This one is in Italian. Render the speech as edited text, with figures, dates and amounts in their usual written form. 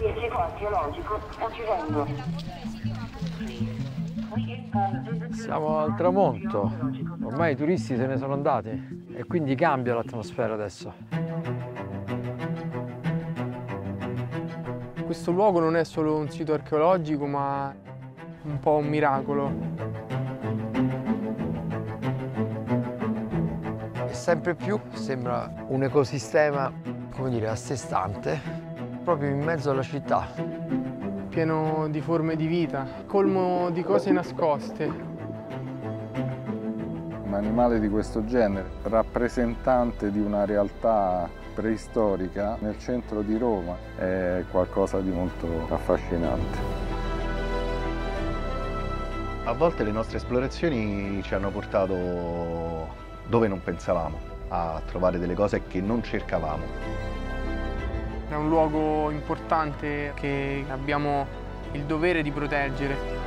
Il sito archeologico Occidente. Siamo al tramonto, ormai i turisti se ne sono andati e quindi cambia l'atmosfera adesso. Questo luogo non è solo un sito archeologico, ma un po' un miracolo. E sempre più sembra un ecosistema, come dire, a sé stante, proprio in mezzo alla città. Pieno di forme di vita, colmo di cose nascoste. Un animale di questo genere, rappresentante di una realtà preistorica nel centro di Roma, è qualcosa di molto affascinante. A volte le nostre esplorazioni ci hanno portato dove non pensavamo, a trovare delle cose che non cercavamo. È un luogo importante che abbiamo il dovere di proteggere.